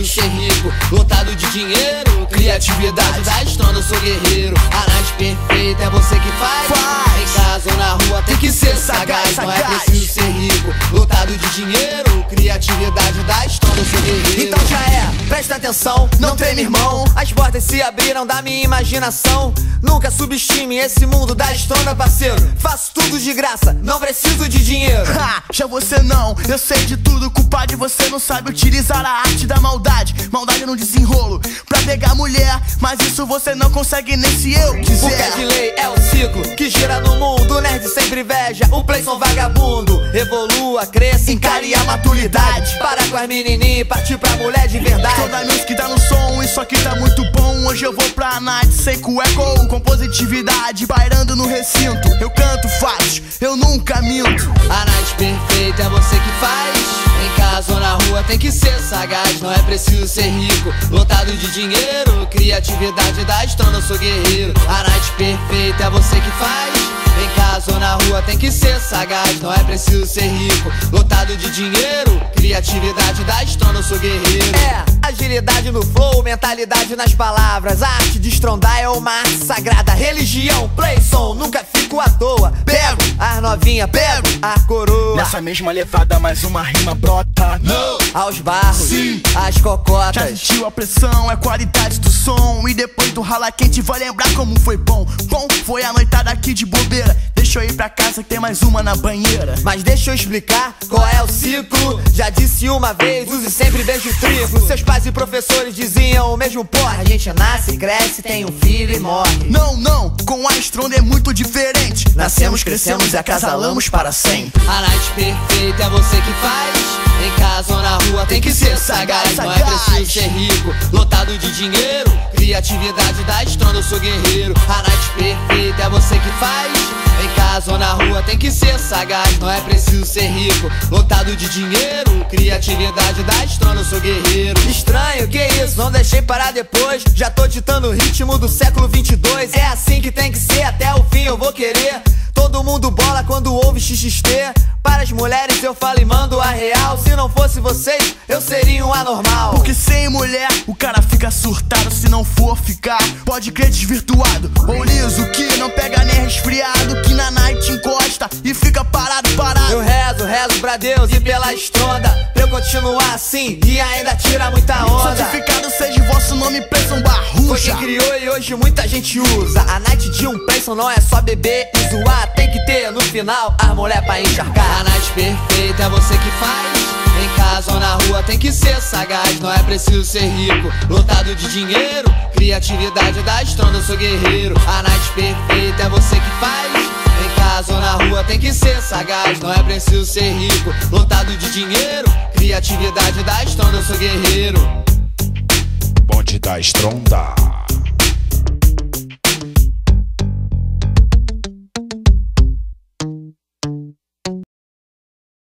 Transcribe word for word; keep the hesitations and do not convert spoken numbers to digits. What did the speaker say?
preciso ser rico, lotado de dinheiro, criatividade da Stronda, eu sou guerreiro. A night perfeita é você que faz, faz. Em casa ou na rua tem que ser sagaz. Não é preciso ser rico, lotado de dinheiro, criatividade da Stronda, eu sou guerreiro. Então já é, presta atenção, não treme, irmão. As portas se abriram da minha imaginação. Nunca subestime esse mundo da Stronda, parceiro. Faço tudo de graça, não preciso de dinheiro. Ha, já você não, eu sei de tudo, culpado. Você não sabe utilizar a arte da maldade. Maldade no desenrolo, pra pegar mulher. Mas isso você não consegue nem se eu quiser. O que é de lei é o ciclo que gira no mundo. O nerd sempre inveja, o playson vagabundo. Evolua, cresça, encare a maturidade. Para com as menininhas e partir pra mulher de verdade. Toda música tá no som, isso aqui tá muito bom. Hoje eu vou pra night sem cueco, com positividade, pairando no recinto. Eu canto fácil, eu nunca minto. A night perfeita é você que faz. Em casa ou na rua tem que ser sagaz. Não é preciso ser rico, lotado de dinheiro, criatividade da Stronda, eu sou guerreiro. A night perfeita é você que faz. Em casa ou na rua tem que ser sagaz. Não é preciso ser rico, lotado de dinheiro, criatividade da Stronda, eu sou guerreiro. É, agilidade no flow, mentalidade nas palavras. A arte de estrondar é uma arte sagrada. Religião, playson, nunca fico à toa. Pego as novinha, pego a coroa. Nessa mesma levada mais uma rima brota. Não. Aos barros, sim, as cocotas. Já sentiu a pressão, é a qualidade do som. E depois do rala quente vai lembrar como foi bom. Bom, foi a noitada aqui de bobeira. Deixa eu ir pra casa que tem mais uma na banheira. Mas deixa eu explicar qual é o ciclo. Já disse uma vez, use sempre beijo triplo. Seus pais e professores diziam o mesmo porra. A gente nasce, cresce, tem um filho e morre. Não, não, com a Stronda é muito diferente. Nascemos, crescemos e acasalamos para sempre. A night perfeita é você que faz. Em casa ou na rua tem que ser sagaz. Não é preciso ser rico, lotado de dinheiro, criatividade da Stronda, eu sou guerreiro. A night perfeita é você que faz. Em casa ou na rua tem que ser sagaz. Não é preciso ser rico, lotado de dinheiro, criatividade da Stronda, eu sou guerreiro. Estranho, que isso? Não deixei parar depois. Já tô ditando o ritmo do século vinte e dois. É assim que tem que ser, até o fim eu vou querer. Todo mundo bola quando ouve X X T. Para as mulheres eu falo e mando a real. Se não fosse vocês, eu seria um anormal. Porque sem mulher, o cara fica surtado. Se não for ficar, pode crer desvirtuado. Ou liso, que não pega nem resfriado, que na night encosta e fica parado, parado. Eu rezo, rezo pra Deus e pela Stronda, pra eu continuar assim e ainda tirar muita onda. Certificado seja vosso nome, Playson Barrucha. Foi quem criou e hoje muita gente usa. A night de um Playson não é só beber e zoar. Tem que ter no final a mulher pra encharcar. A night perfeita é você que faz. Em casa ou na rua tem que ser sagaz. Não é preciso ser rico, lotado de dinheiro, criatividade da Stronda, eu sou guerreiro. A night perfeita é você que faz. Em casa ou na rua tem que ser sagaz. Não é preciso ser rico, lotado de dinheiro, criatividade da Stronda, eu sou guerreiro. Bonde da Stronda.